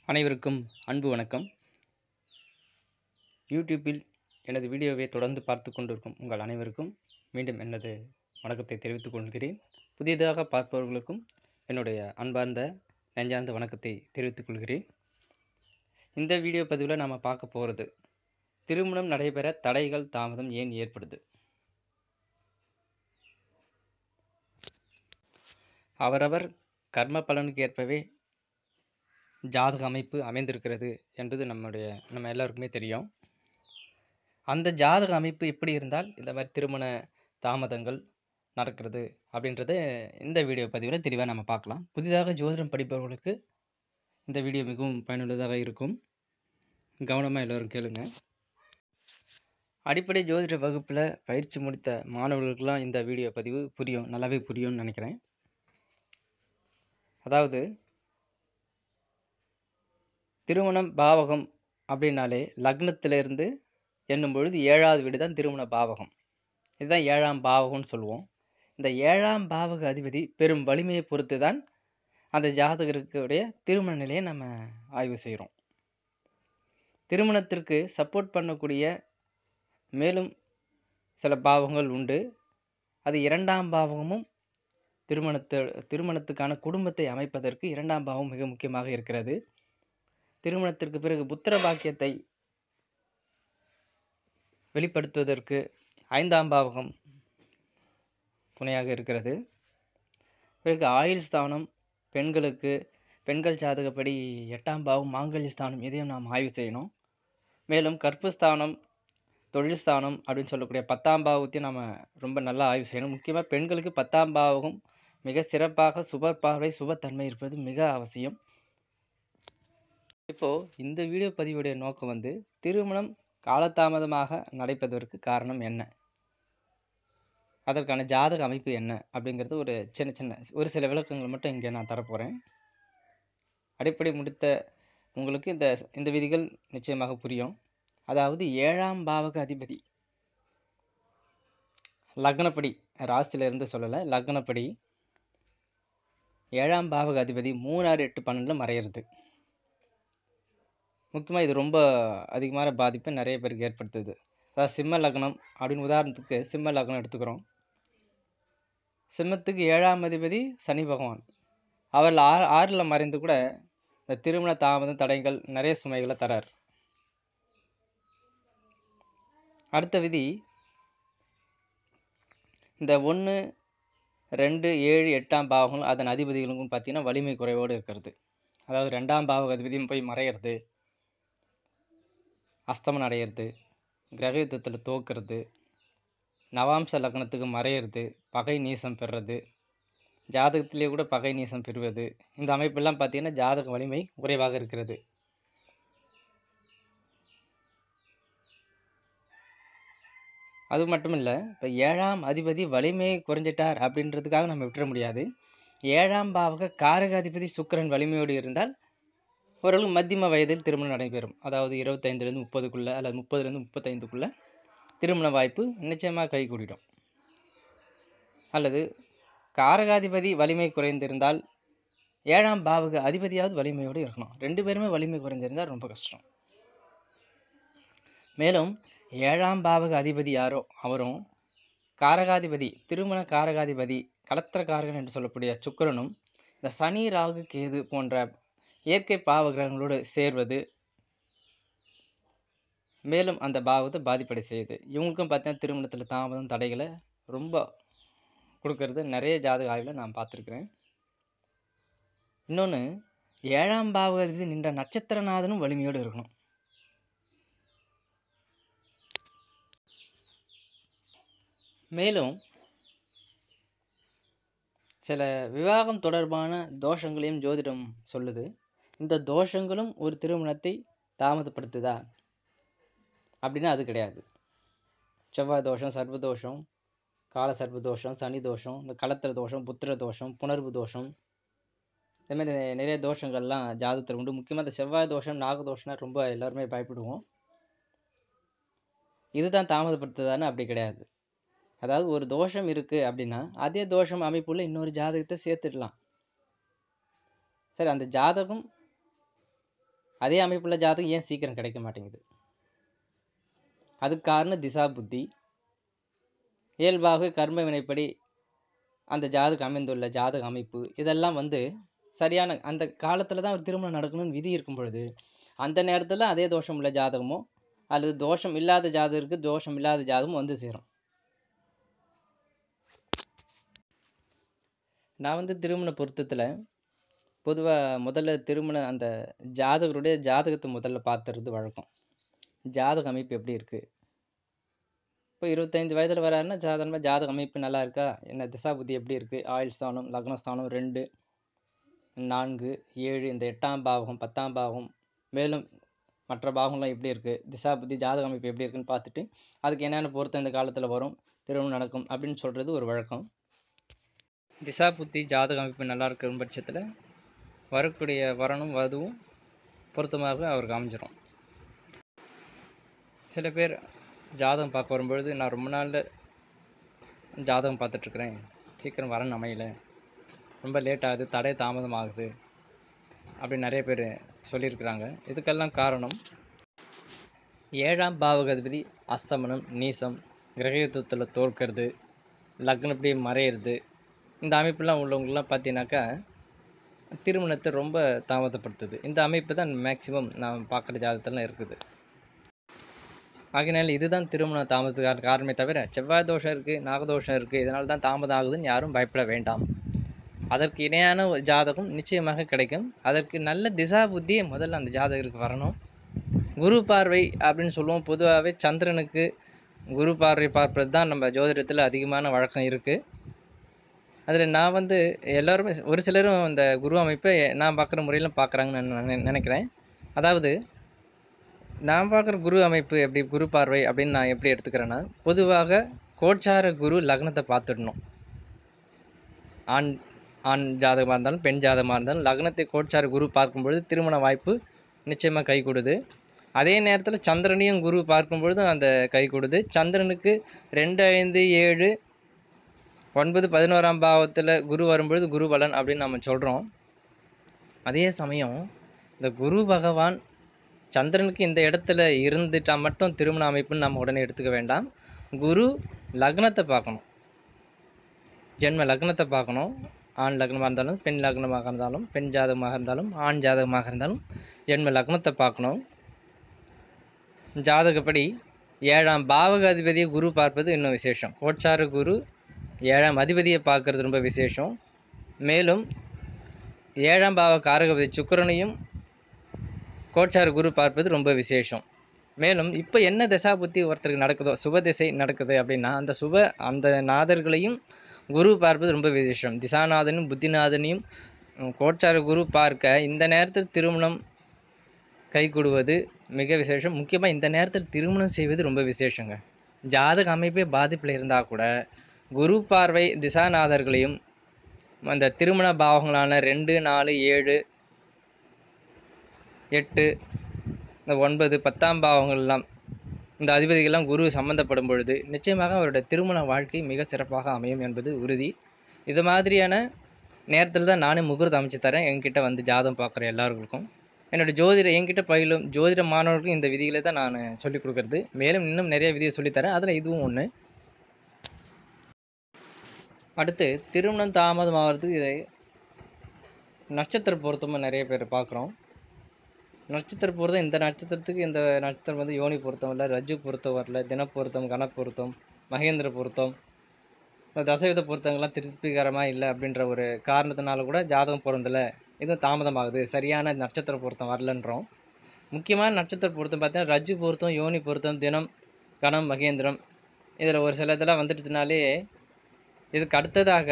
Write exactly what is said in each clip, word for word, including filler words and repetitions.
அனைவருக்கும் அன்பு வணக்கம். யூடியூப்பில் எனது வீடியோவை தொடர்ந்து பார்த்து கொண்டிருக்கும் உங்கள் அனைவருக்கும் மீண்டும் எனது வணக்கத்தை தெரிவித்துக் கொள்கிறேன். புதிதாக பார்ப்பவர்களுக்கும் என்னுடைய அன்பார்ந்த நெஞ்சார்ந்த வணக்கத்தை தெரிவித்துக் கொள்கிறேன். இந்த வீடியோ பதிவில் நாம் பார்க்க போகிறது, திருமணம் நடைபெற தடைகள் தாமதம் ஏன் ஏற்படுது? அவரவர் கர்ம பலனுக்கு ஏற்பவே ஜாதக அமைப்பு அமைந்திருக்கிறது என்பது நம்முடைய நம்ம எல்லாருக்குமே தெரியும். அந்த ஜாதக அமைப்பு எப்படி இருந்தால் இந்த மாதிரி திருமண தாமதங்கள் நடக்கிறது அப்படின்றத இந்த வீடியோ பதிவில் தெளிவாக நம்ம பார்க்கலாம். புதிதாக ஜோதிடம் படிப்பவர்களுக்கு இந்த வீடியோ மிகவும் பயனுள்ளதாக இருக்கும். கவனமாக எல்லோரும் கேளுங்க. அடிப்படை ஜோதிட வகுப்பில் பயிற்சி முடித்த மாணவர்களுக்கெல்லாம் இந்த வீடியோ பதிவு புரியும், நல்லாவே புரியும்னு நினைக்கிறேன். அதாவது திருமணம் பாவகம் அப்படின்னாலே லக்னத்திலிருந்து என்னும் பொழுது ஏழாவது வீடு தான் திருமண பாவகம். இதுதான் ஏழாம் பாவகம்னு சொல்லுவோம். இந்த ஏழாம் பாவக அதிபதி பெரும் வலிமையை பொறுத்து தான் அந்த ஜாதகருக்குடைய திருமண நிலையை நம்ம ஆய்வு செய்கிறோம். திருமணத்திற்கு சப்போர்ட் பண்ணக்கூடிய மேலும் சில பாவங்கள் உண்டு. அது இரண்டாம் பாவகமும் திருமணத்து திருமணத்துக்கான குடும்பத்தை அமைப்பதற்கு இரண்டாம் பாவம் மிக முக்கியமாக இருக்கிறது. திருமணத்திற்கு பிறகு புத்திர பாக்கியத்தை வெளிப்படுத்துவதற்கு ஐந்தாம் பாவகம் துணையாக இருக்கிறது. பிறகு ஆயுள் ஸ்தானம், பெண்களுக்கு பெண்கள் ஜாதகப்படி எட்டாம் பாவம் மாங்கல்ய ஸ்தானம், இதையும் நாம் ஆய்வு செய்யணும். மேலும் கற்புஸ்தானம், தொழில் ஸ்தானம் அப்படின்னு சொல்லக்கூடிய பத்தாம் பாவத்தையும் நம்ம ரொம்ப நல்லா ஆய்வு செய்யணும். முக்கியமாக பெண்களுக்கு பத்தாம் பாவகம் மிக சிறப்பாக சுப பார்வை சுபத்தன்மை இருப்பது மிக அவசியம். இப்போ இந்த வீடியோ பதிவுடைய நோக்கம் வந்து திருமணம் காலதாமதமாக நடைபெறுவதற்கு காரணம் என்ன, அதற்கான ஜாதக அமைப்பு என்ன அப்படிங்கிறது ஒரு சின்ன சின்ன ஒரு சில விளக்கங்கள் மட்டும் இங்கே நான் தரப்போகிறேன். அடிப்படை முடித்த உங்களுக்கு இந்த இந்த விதிகள் நிச்சயமாக புரியும். அதாவது ஏழாம் பாவக அதிபதி லக்னப்படி, ராசியிலிருந்து சொல்லலை, லக்னப்படி ஏழாம் பாவக அதிபதி மூணு ஆறு எட்டு பன்னெண்டில் மறையிறது. முக்கியமாக இது ரொம்ப அதிகமான பாதிப்பை நிறைய பேருக்கு ஏற்படுத்துது. அதாவது சிம்ம லக்னம் அப்படின்னு உதாரணத்துக்கு சிம்ம லக்னம் எடுத்துக்கிறோம். சிம்மத்துக்கு ஏழாம் அதிபதி சனி பகவான். அவர் ஆறு ஆறில் மறைந்து கூட இந்த திருமண தாமதம் தடைகள் நிறைய சுமைகளை தரார். அடுத்த விதி, இந்த ஒன்று ரெண்டு ஏழு எட்டாம் பாவங்கள் அதன் அதிபதிகளுக்கும் பார்த்தீங்கன்னா வலிமை குறைவோடு இருக்கிறது. அதாவது ரெண்டாம் பாவக அதிபதியும் போய் மறையிறது, அஸ்தமனம் அடையிறது, கிரக யுத்தத்தில் தோக்கிறது, நவாம்ச லக்னத்துக்கு மறையிறது, பகை நீசம் பெறுறது, ஜாதகத்திலே கூட பகை நீசம் பெறுவது, இந்த அமைப்பெல்லாம் பார்த்தீங்கன்னா ஜாதக வலிமை குறைவாக இருக்கிறது. அது மட்டும் இல்லை, இப்போ ஏழாம் அதிபதி வலிமையை குறைஞ்சிட்டார் அப்படின்றதுக்காக நம்ம விட்டுற முடியாது. ஏழாம் பாவக காரக அதிபதி சுக்கிரன் வலிமையோடு இருந்தால் ஓரளவு மத்தியம வயதில் திருமணம் நடைபெறும். அதாவது இருபத்தைந்துலேருந்து முப்பதுக்குள்ளே அல்லது முப்பதுலேருந்து முப்பத்தைந்துக்குள்ளே திருமண வாய்ப்பு நிச்சயமாக கைகூடிடும். அல்லது காரகாதிபதி வலிமை குறைந்திருந்தால் ஏழாம் பாவக அதிபதியாவது வலிமையோடு இருக்கணும். ரெண்டு பேருமே வலிமை குறைஞ்சிருந்தால் ரொம்ப கஷ்டம். மேலும் ஏழாம் பாவக அதிபதி யாரோ அவரும் காரகாதிபதி, திருமண காரகாதிபதி, கலத்திர காரகன் என்று சொல்லக்கூடிய சுக்கிரனும் இந்த சனி ராகு கேது போன்ற இயற்கை பாவ கிரகங்களோடு சேர்வது மேலும் அந்த பாவத்தை பாதிப்படை செய்யுது. இவங்களுக்கும் பார்த்தீங்கன்னா திருமணத்தில் தாமதம் தடைகளை ரொம்ப கொடுக்கறது நிறைய ஜாதக ஆய்வில் நான் பார்த்துருக்குறேன். இன்னொன்று, ஏழாம் பாவக அதிபதி நின்ற நட்சத்திரநாதனும் வலிமையோடு இருக்கணும். மேலும் சில விவாகம் தொடர்பான தோஷங்களையும் ஜோதிடம் சொல்லுது. இந்த தோஷங்களும் ஒரு திருமணத்தை தாமதப்படுத்துதா அப்படின்னா அது கிடையாது. செவ்வாய் தோஷம், சர்வதோஷம், கால சர்வதோஷம், சனி தோஷம், இந்த கலத்திர தோஷம், புத்திர தோஷம், புணர்வு தோஷம், இதுமாதிரி நிறைய தோஷங்கள்லாம் ஜாதகத்தில் உண்டு. முக்கியமாக இந்த செவ்வாய் தோஷம், நாக தோஷம்னா ரொம்ப எல்லாருமே பயப்படுவோம். இதுதான் தாமதப்படுத்துதான்னு அப்படி கிடையாது. அதாவது ஒரு தோஷம் இருக்குது அப்படின்னா அதே தோஷம் அமைப்புள்ள இன்னொரு ஜாதகத்தை சேர்த்துடலாம். சரி, அந்த ஜாதகம் அதே அமைப்புள்ள ஜாதகம் ஏன் சீக்கிரம் கிடைக்க மாட்டேங்குது? அதுக்கு காரணம் திசா புத்தி. இயல்பாக கர்ம வினைப்படி அந்த ஜாதகம் அமைந்துள்ள ஜாதக அமைப்பு இதெல்லாம் வந்து சரியான அந்த காலத்துல தான் ஒரு திருமணம் நடக்கணும்னு விதி இருக்கும் பொழுது, அந்த நேரத்துல அதே தோஷம் உள்ள ஜாதகமோ அல்லது தோஷம் இல்லாத ஜாதகருக்கு தோஷம் இல்லாத ஜாதகமும் வந்து சேரும். நான் வந்து திருமண பொருத்தத்துல பொதுவா முதல்ல திருமண அந்த ஜாதகருடைய ஜாதகத்தை முதல்ல பார்த்துறது வழக்கம். ஜாதக அமைப்பு எப்படி இருக்கு? இப்போ இருபத்தைந்து வயதுல வராருன்னா சாதாரணமாக ஜாதக அமைப்பு நல்லா இருக்கா? என்ன திசா புத்தி எப்படி இருக்கு? ஆயுள் ஸ்தானம், லக்னஸ்தானம் ரெண்டு, நான்கு, ஏழு இந்த எட்டாம் பாவகம், பத்தாம் பாவகம், மேலும் மற்ற பாவங்கள்லாம் எப்படி இருக்கு? திசா புத்தி ஜாதக அமைப்பு எப்படி இருக்குன்னு பார்த்துட்டு அதுக்கு என்னென்ன பொருத்தம் இந்த காலத்துல வரும், திருமணம் நடக்கும் அப்படின்னு சொல்றது ஒரு வழக்கம். திசா புத்தி ஜாதக அமைப்பு நல்லா இருக்கிற பட்சத்துல வரக்கூடிய வரனும் வதுவும் பொருத்தமாக அவருக்கு அமைஞ்சிரும். சில பேர் ஜாதகம் பார்க்க வரும்பொழுது நான் ரொம்ப நாளில் ஜாதகம் பார்த்துட்ருக்குறேன், சீக்கிரம் வரன் அமையல, ரொம்ப லேட் ஆகுது, தடை தாமதம் ஆகுது அப்படின்னு நிறைய பேர் சொல்லியிருக்கிறாங்க. இதுக்கெல்லாம் காரணம் ஏழாம் பாவகாதிபதி அஸ்தமனம், நீசம், கிரகத்துவத்தில் தோற்கிறது, லக்னப்படி மறையிறது, இந்த அமைப்புலாம் உள்ளவங்களாம் பார்த்தீங்கன்னாக்கா திருமணத்தை ரொம்ப தாமதப்படுத்துது. இந்த அமைப்பு தான் மேக்சிமம் நான் பார்க்குற ஜாதகத்தெல்லாம் இருக்குது. ஆகையினால இதுதான் திருமண தாமதத்துக்கான காரணமே தவிர செவ்வாய் தோஷம் இருக்குது, நாகதோஷம் இருக்குது, இதனால தான் தாமதம் ஆகுதுன்னு யாரும் பயப்பட வேண்டாம். அதற்கு இணையான ஒரு ஜாதகம் நிச்சயமாக கிடைக்கும். அதற்கு நல்ல திசா புத்தி முதல்ல அந்த ஜாதகருக்கு வரணும். குரு பார்வை அப்படின்னு சொல்லுவோம். பொதுவாகவே சந்திரனுக்கு குரு பார்வை பார்ப்பது தான் நம்ம ஜோதிடத்தில் அதிகமான வழக்கம் இருக்குது. அதில் நான் வந்து எல்லோருமே ஒரு சிலரும் இந்த குரு அமைப்பை நான் பார்க்குற முறையில் பார்க்குறாங்கன்னு நான் நினைக்கிறேன். அதாவது நான் பார்க்குற குரு அமைப்பு எப்படி, குரு பார்வை அப்படின்னு நான் எப்படி எடுத்துக்கிறேன்னா, பொதுவாக கோச்சார குரு லக்னத்தை பார்த்துடணும். ஆண் ஆண் ஜாதகமாக இருந்தாலும் பெண் ஜாதகமாக இருந்தாலும் லக்னத்தை கோச்சார குரு பார்க்கும்பொழுது திருமண வாய்ப்பு நிச்சயமாக கை கொடுது. அதே நேரத்தில் சந்திரனையும் குரு பார்க்கும்பொழுதும் அந்த கை கொடுது. சந்திரனுக்கு ரெண்டு, ஐந்து, ஏழு, ஒன்பது, பதினோராம் பாவத்தில் குரு வரும்பொழுது குரு பலன் அப்படின்னு நம்ம சொல்கிறோம். அதே சமயம் இந்த குரு பகவான் சந்திரனுக்கு இந்த இடத்துல இருந்துட்டா மட்டும் திருமண அமைப்புன்னு நம்ம உடனே எடுத்துக்க வேண்டாம். குரு லக்னத்தை பார்க்கணும், ஜென்ம லக்னத்தை பார்க்கணும். ஆண் லக்னமாக இருந்தாலும் பெண் லக்னமாக இருந்தாலும், பெண் ஜாதகமாக இருந்தாலும் ஆண் ஜாதகமாக இருந்தாலும் ஜென்ம லக்னத்தை பார்க்கணும். ஜாதகப்படி ஏழாம் பாவக அதிபதியை குரு பார்ப்பது இன்னும் விசேஷம். கோச்சார குரு ஏழாம் அதிபதியை பார்க்கறது ரொம்ப விசேஷம். மேலும் ஏழாம் பாவ காரகபதி சுக்கிரனையும் கோச்சார குரு பார்ப்பது ரொம்ப விசேஷம். மேலும் இப்போ என்ன திசா புத்தி ஒருத்தருக்கு நடக்குதோ, சுப திசை நடக்குது அப்படின்னா அந்த சுப அந்த நாதர்களையும் குரு பார்ப்பது ரொம்ப விசேஷம். திசாநாதனையும் புத்திநாதனையும் கோச்சார குரு பார்க்க இந்த நேரத்தில் திருமணம் கை கொடுவது மிக விசேஷம். முக்கியமாக இந்த நேரத்தில் திருமணம் செய்வது ரொம்ப விசேஷங்க. ஜாதக அமைப்பே பாதிப்பில் இருந்தால் கூட குரு பார்வை திசாநாதர்களையும் அந்த திருமண பாவங்களான ரெண்டு, நாலு, ஏழு, எட்டு, இந்த ஒன்பது, பத்தாம் பாவங்கள்லாம் இந்த அதிபதிகள்லாம் குரு சம்பந்தப்படும் பொழுது நிச்சயமாக அவருடைய திருமண வாழ்க்கை மிக சிறப்பாக அமையும் என்பது உறுதி. இது மாதிரியான நேரத்தில் தான் நானே முகூர்த்தம் அமைச்சு தரேன் என்கிட்ட வந்து ஜாதகம் பார்க்குற எல்லாருக்கும். என்னோடய ஜோதிட என்கிட்ட பயிலும் ஜோதிட மாணவர்களுக்கும் இந்த விதிகளை தான் நான் சொல்லிக் கொடுக்குறது. மேலும் இன்னும் நிறைய விதியை சொல்லித்தரேன், அதில் இதுவும் ஒன்று. அடுத்து திருமணம் தாமதமாகிறதுக்கு நட்சத்திர பொருத்தமாக நிறைய பேர் பார்க்குறோம். நட்சத்திர பொருத்தம் இந்த நட்சத்திரத்துக்கு இந்த நட்சத்திரம் வந்து யோனி பொருத்தம் இல்லை, ரஜு பொருத்தம் வரல, தினப்பொருத்தம், கணப்பொருத்தம், மகேந்திர பொருத்தம், தசவித பொருத்தங்கள்லாம் திருப்திகரமாக இல்லை அப்படின்ற ஒரு காரணத்தினால கூட ஜாதகம் பொருந்தலை, இதுவும் தாமதமாகுது, சரியான நட்சத்திர பொருத்தம் வரலன்றோம். முக்கியமான நட்சத்திர பொருத்தம் பார்த்தீங்கன்னா ரஜு பொருத்தம், யோனி பொருத்தம், தினம், கணம், மகேந்திரம், இதில் ஒரு சில இதெல்லாம் வந்துடுச்சுனாலே இதுக்கு அடுத்ததாக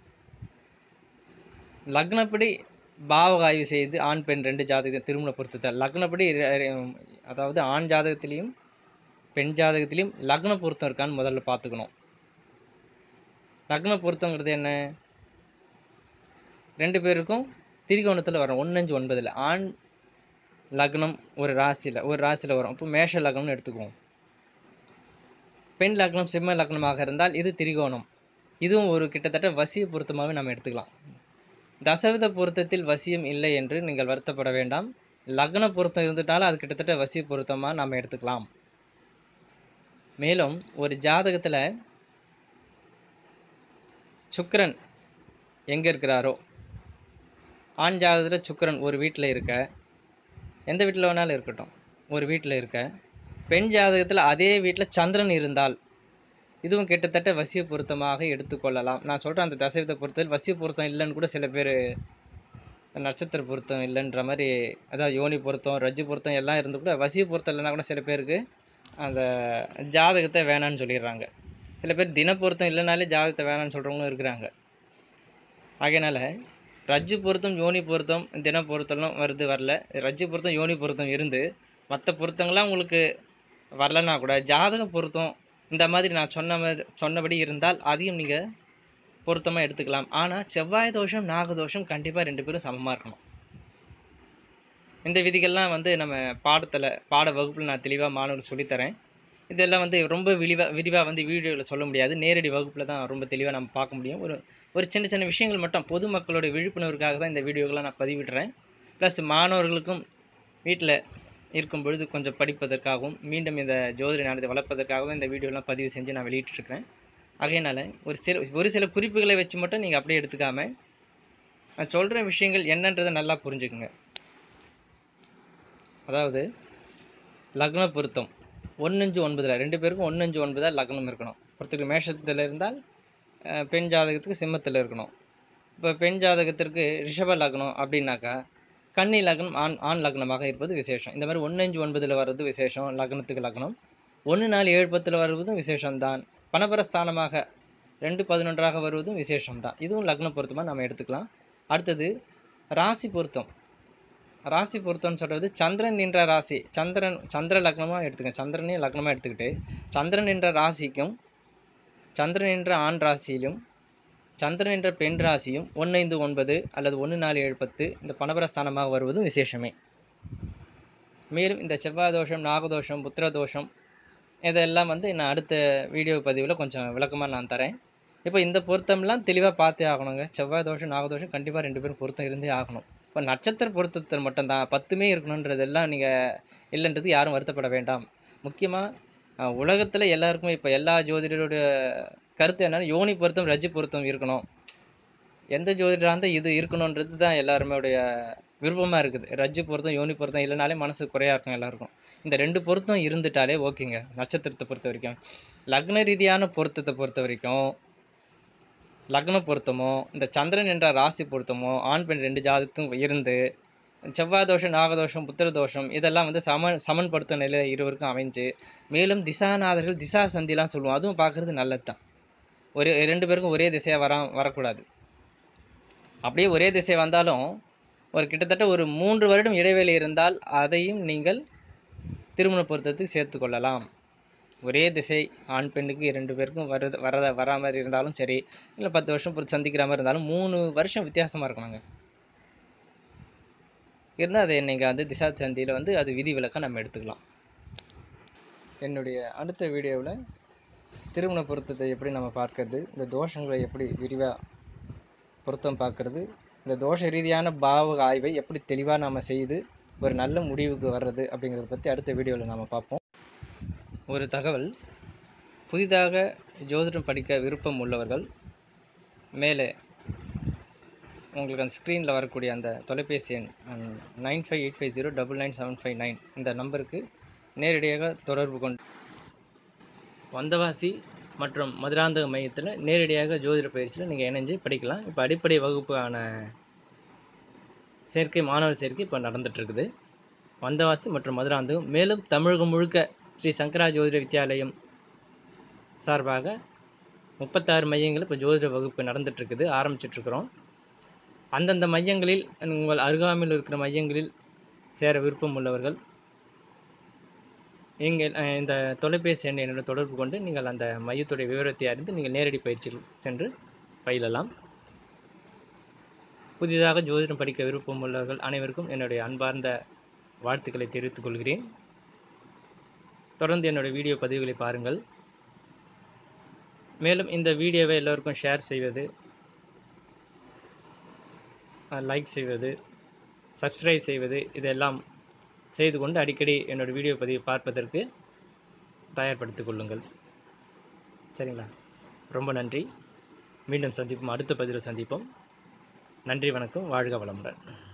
லக்னப்படி பாவக ஆய்வு செய்து ஆண் பெண் ரெண்டு ஜாதகத்தை திருமண பொருத்தத்தை லக்னப்படி, அதாவது ஆண் ஜாதகத்திலையும் பெண் ஜாதகத்திலையும் லக்ன பொருத்தம் இருக்கான்னு முதல்ல பார்த்துக்கணும். லக்ன பொருத்தங்கிறது என்ன? ரெண்டு பேருக்கும் திரிகோணத்தில் வரும், ஒன்று அஞ்சு ஒன்பதில் ஆண் லக்னம் ஒரு ராசியில் ஒரு ராசியில் வரும். இப்போ மேஷ லக்னம்னு எடுத்துக்குவோம். பெண் லக்னம் சிம்ம லக்னமாக இருந்தால் இது திரிகோணம். இதுவும் ஒரு கிட்டத்தட்ட வசிய பொருத்தமாகவே நம்ம எடுத்துக்கலாம். தசவித பொருத்தத்தில் வசியம் இல்லை என்று நீங்கள் வருத்தப்பட வேண்டாம். லக்ன பொருத்தம் இருந்துட்டாலும் அது கிட்டத்தட்ட வசி பொருத்தமாக நம்ம எடுத்துக்கலாம். மேலும் ஒரு ஜாதகத்தில் சுக்கிரன் எங்கே இருக்கிறாரோ, ஆண் ஜாதகத்தில் சுக்கிரன் ஒரு வீட்டில் இருக்க, எந்த வீட்டில் வேணாலும் இருக்கட்டும், ஒரு வீட்டில் இருக்க, பெண் ஜாதகத்தில் அதே வீட்டில் சந்திரன் இருந்தால் இதுவும் கிட்டத்தட்ட வசிய பொருத்தமாக எடுத்துக்கொள்ளலாம். நான் சொல்கிறேன், அந்த தசைவத்தை பொறுத்தவரை வசிய பொருத்தம் இல்லைன்னு கூட சில பேர் நட்சத்திர பொருத்தம் இல்லைன்ற மாதிரி, அதாவது யோனி பொருத்தம், ரஜ்ஜு பொருத்தம் எல்லாம் இருந்து கூட வசிய பொருத்தம் இல்லைன்னா கூட சில பேருக்கு அந்த ஜாதகத்தை வேணான்னு சொல்லிடுறாங்க. சில பேர் தின பொருத்தம் இல்லைனாலே ஜாதகத்தை வேணான்னு சொல்கிறவங்களும் இருக்கிறாங்க. ஆகையினால ரஜ்ஜு பொருத்தம், யோனி பொருத்தம், தின பொருத்தம்லாம் வருது வரல, ரஜ்ஜு பொருத்தம், யோனி பொருத்தம் இருந்து மற்ற பொருத்தங்கள்லாம் உங்களுக்கு வரலன்னா கூட ஜாதக பொருத்தம் இந்த மாதிரி நான் சொன்ன மாதிரி சொன்னபடி இருந்தால் அதையும் நீங்கள் பொருத்தமாக எடுத்துக்கலாம். ஆனால் செவ்வாய் தோஷம், நாகதோஷம் கண்டிப்பாக ரெண்டு பேரும் சமமாக இருக்கணும். இந்த விதிகள்லாம் வந்து நம்ம பாடத்தில் பாட வகுப்பில் நான் தெளிவாக மாணவர்கள் சொல்லித்தரேன். இதெல்லாம் வந்து ரொம்ப விரிவாக விரிவாக வந்து வீடியோவில் சொல்ல முடியாது, நேரடி வகுப்பில் தான் ரொம்ப தெளிவாக நம்ம பார்க்க முடியும். ஒரு ஒரு சின்ன சின்ன விஷயங்கள் மட்டும் பொதுமக்களோட விழிப்புணர்வுக்காக தான் இந்த வீடியோக்கெல்லாம் நான் பதிவிடுறேன். ப்ளஸ் மாணவர்களுக்கும் வீட்டில் இருக்கும் பொழுது கொஞ்சம் படிப்பதற்காகவும் மீண்டும் இந்த ஜோதிட ஞானத்தை வளர்ப்பதற்காகவும் இந்த வீடியோலாம் பதிவு செஞ்சு நான் வெளியிட்டிருக்கிறேன். ஆகையினால ஒரு சில ஒரு சில குறிப்புகளை வச்சு மட்டும் நீங்கள் அப்படியே எடுத்துக்காம நான் சொல்கிற விஷயங்கள் என்னன்றதை நல்லா புரிஞ்சுக்குங்க. அதாவது லக்ன பொருத்தம் ஒன்று ஒன்பதில் ரெண்டு பேருக்கும் ஒன்று அஞ்சு ஒன்பதில் லக்னம் இருக்கணும். ஒருத்தருக்கு மேஷத்தில் இருந்தால் பெண் ஜாதகத்துக்கு சிம்மத்தில் இருக்கணும். இப்போ பெண் ஜாதகத்திற்கு ரிஷப லக்னம் அப்படின்னாக்கா கன்னி லக்னம் ஆண் ஆண் லக்னமாக இருப்பது விசேஷம். இந்த மாதிரி ஒன்று அஞ்சு ஒன்பதில் வர்றது விசேஷம். லக்னத்துக்கு லக்னம் ஒன்று நாலு ஏழு பத்தில் வருவதும் விசேஷம்தான். பணபரஸ்தானமாக ரெண்டு பதினொன்றாக வருவதும் விசேஷம்தான். இதுவும் லக்ன பொருத்தமாக நம்ம எடுத்துக்கலாம். அடுத்தது ராசி பொருத்தம். ராசி பொருத்தம்னு சொல்கிறது சந்திரன் என்ற ராசி, சந்திரன் சந்திர லக்னமாக எடுத்துக்கங்க, சந்திரனையும் லக்னமாக எடுத்துக்கிட்டு சந்திரன் என்ற ராசிக்கும் சந்திரன் என்ற ஆண் ராசியிலும் சந்திரன் என்ற பெண் ராசியும் ஒன்று ஐந்து ஒன்பது அல்லது ஒன்று நாலு ஏழு பத்து இந்த பணபரஸ்தானமாக வருவதும் விசேஷமே. மேலும் இந்த செவ்வாய் தோஷம், நாகதோஷம், புத்திர தோஷம் இதெல்லாம் வந்து நான் அடுத்த வீடியோ பதிவில் கொஞ்சம் விளக்கமாக நான் தரேன். இப்போ இந்த பொருத்தம்லாம் தெளிவாக பார்த்தே ஆகணுங்க. செவ்வாய் தோஷம், நாகதோஷம் கண்டிப்பாக ரெண்டு பேரும் பொருத்தம் இருந்தே ஆகணும். இப்போ நட்சத்திர பொருத்தத்தில் மட்டும்தான் பத்துமே இருக்கணுன்றதெல்லாம் நீங்கள் இல்லைன்றது யாரும் வருத்தப்பட வேண்டாம். முக்கியமாக உலகத்தில் எல்லாருக்குமே இப்போ எல்லா ஜோதிடருடைய கருத்து என்னென்னா யோனி பொருத்தம், ரஜ்ஜு பொருத்தம் இருக்கணும். எந்த ஜோதிடராக இருந்தால் இது இருக்கணுன்றது தான் எல்லாருமே விருப்பமாக இருக்குது. ரஜ்ஜு பொருத்தம், யோனி பொருத்தம் இல்லைனாலே மனசு குறையாக இருக்கும் எல்லாருக்கும். இந்த ரெண்டு பொருத்தம் இருந்துட்டாலே ஓகேங்க. நட்சத்திரத்தை பொறுத்த வரைக்கும் லக்ன ரீதியான பொருத்தத்தை பொறுத்த வரைக்கும் லக்ன பொருத்தமோ இந்த சந்திரன் என்ற ராசி பொருத்தமோ ஆண் பெண் ரெண்டு ஜாதகத்தும் இருந்து செவ்வாய் தோஷம், நாகதோஷம், புத்திர தோஷம் இதெல்லாம் வந்து சம சமன்படுத்தும் நிலையில் இருவருக்கும் அமைஞ்சு மேலும் திசாநாதர்கள் திசா சந்திலாம் சொல்லுவோம், அதுவும் பார்க்குறது நல்லது தான். ஒரு ரெண்டு பேருக்கும் ஒரே திசையாக வர வரக்கூடாது. அப்படியே ஒரே திசை வந்தாலும் ஒரு கிட்டத்தட்ட ஒரு மூன்று வருடம் இடைவெளி இருந்தால் அதையும் நீங்கள் திருமண பொருத்தத்துக்கு சேர்த்து கொள்ளலாம். ஒரே திசை ஆண் பெண்ணுக்கு ரெண்டு பேருக்கும் வர வர வரா மாதிரி இருந்தாலும் சரி, இல்லை பத்து வருஷம் பொறுத்து சந்திக்கிற மாதிரி இருந்தாலும் மூணு வருஷம் வித்தியாசமாக இருக்கணுங்க. இருந்தால் அதை நீங்கள் வந்து திசா சந்தியில் வந்து அது விதி விலக்க நம்ம எடுத்துக்கலாம். என்னுடைய அடுத்த வீடியோவில் திருமண பொருத்தத்தை எப்படி நம்ம பார்க்கறது, இந்த தோஷங்களை எப்படி விரிவாக பொருத்தம் பார்க்கறது, இந்த தோஷ ரீதியான பாவ ஆய்வை எப்படி தெளிவாக நாம் செய்து ஒரு நல்ல முடிவுக்கு வர்றது அப்படிங்கிறத பற்றி அடுத்த வீடியோவில் நாம் பார்ப்போம். ஒரு தகவல், புதிதாக ஜோதிடம் படிக்க விருப்பம் உள்ளவர்கள் மேலே உங்களுக்கு அந்த ஸ்க்ரீனில் வரக்கூடிய அந்த தொலைபேசி எண் nine five eight five zero double nine seven five nine இந்த நம்பருக்கு நேரடியாக தொடர்பு கொண்டு வந்தவாசி மற்றும் மதுராந்தக மையத்தில் நேரடியாக ஜோதிட பயிற்சியில் நீங்கள் இணைஞ்சு படிக்கலாம். இப்போ அடிப்படை வகுப்பான சேர்க்கை, மாணவர் சேர்க்கை இப்போ நடந்துகிட்ருக்குது வந்தவாசி மற்றும் மதுராந்தகம். மேலும் தமிழகம் முழுக்க ஸ்ரீ சங்கரா ஜோதிட வித்யாலயம் சார்பாக முப்பத்தாறு மையங்கள் இப்போ ஜோதிட வகுப்பு நடந்துகிட்ருக்குது, ஆரம்பிச்சிட்ருக்குறோம். அந்தந்த மையங்களில் உங்கள் அருகாமையில் இருக்கிற மையங்களில் சேர விருப்பம் உள்ளவர்கள் நீங்கள் இந்த தொலைபேசி எண்ணை என்னோட தொடர்பு கொண்டு நீங்கள் அந்த மையத்துடைய விவரத்தை அறிந்து நீங்கள் நேரடி பயிற்சியில் சென்று பயிலலாம். புதிதாக ஜோதிடம் படிக்க விருப்பம் உள்ளவர்கள் அனைவருக்கும் என்னுடைய அன்பார்ந்த வாழ்த்துக்களை தெரிவித்துக் கொள்கிறேன். தொடர்ந்து என்னுடைய வீடியோ பதிவுகளை பாருங்கள். மேலும் இந்த வீடியோவை எல்லோருக்கும் ஷேர் செய்வது, லைக் செய்வது, சப்ஸ்கிரைப் செய்வது இதெல்லாம் செய்து கொண்டு அடிக்கடி என்னோடய வீடியோ பதிவை பார்ப்பதற்கு தயார்படுத்திக் கொள்ளுங்கள். சரிங்களா? ரொம்ப நன்றி. மீண்டும் சந்திப்போம். அடுத்த பதிவில் சந்திப்போம். நன்றி, வணக்கம். வாழ்க வளமுடன்.